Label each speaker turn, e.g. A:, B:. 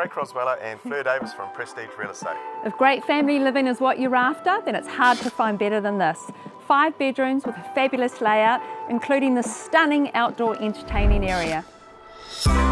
A: Craig Croswell and Fleur Davis from Prestige Real Estate.
B: If great family living is what you're after, then it's hard to find better than this. 5 bedrooms with a fabulous layout, including the stunning outdoor entertaining area.